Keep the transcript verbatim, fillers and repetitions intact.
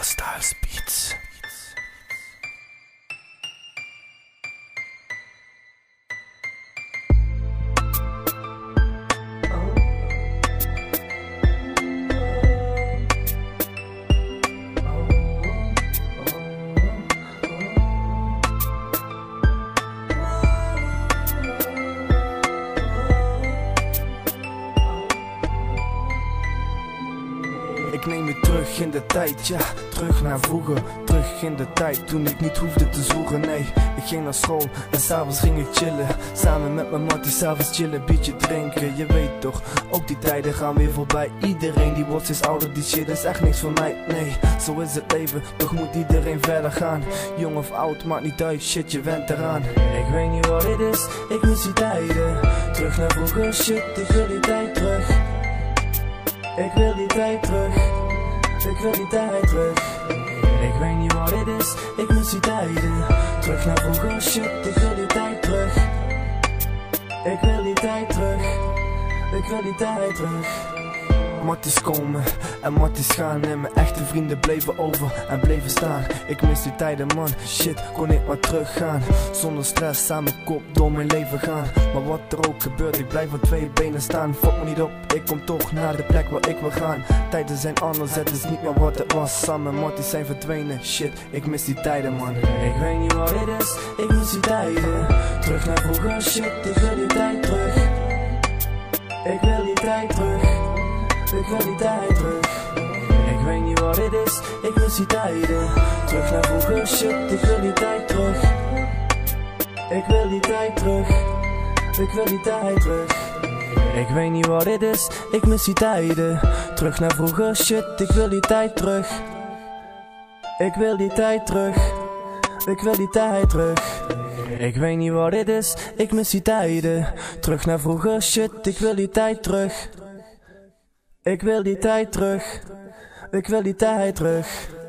Styles Beats. Ik neem je terug in de tijd, ja, terug naar vroeger. Terug in de tijd toen ik niet hoefde te zwoegen, nee. Ik ging naar school en s'avonds ging ik chillen. Samen met mijn mattie s'avonds chillen, biertje drinken. Je weet toch, ook die tijden gaan weer voorbij. Iedereen die wordt steeds ouder, die shit is echt niks voor mij, nee. Zo is het leven, toch moet iedereen verder gaan. Jong of oud, maakt niet uit, shit, je went eraan. Ik weet niet wat het is, ik mis die tijden. Terug naar vroeger, shit, ik wil die tijd terug. Ik wil die tijd terug, ik wil die tijd terug. Ik weet niet wat het is, ik mis die tijden. Terug naar vroeger, shit, ik wil die tijd terug. Ik wil die tijd terug, ik wil die tijd terug. Matties komen en matties gaan en mijn echte vrienden bleven over en bleven staan. Ik mis die tijden man, shit, kon ik maar teruggaan. Zonder stress, aan mijn kop door mijn leven gaan. Maar wat er ook gebeurt, ik blijf op twee benen staan. Fok me niet op, ik kom toch naar de plek waar ik wil gaan. Tijden zijn anders, het is niet meer wat het was. Samen matties zijn verdwenen, shit, ik mis die tijden man. Ik weet niet wat het is, ik mis die tijden. Terug naar vroeger, shit, ik wil die tijd terug. Ik wil die tijd terug. Ik wil die tijd terug. Ik weet niet wat het is, ik mis die tijden. Terug naar vroeger, shit, ik wil die tijd terug. Ik wil die tijd terug. Ik wil die tijd terug. Ik weet niet wat het is, ik mis die tijden. Terug naar vroeger, shit, ik wil die tijd terug. Ik wil die tijd terug. Ik wil die tijd terug. Ik weet niet wat het is, ik mis die tijden. Terug naar vroeger, shit, ik wil die tijd terug. Ik wil die tijd terug, ik wil die tijd terug.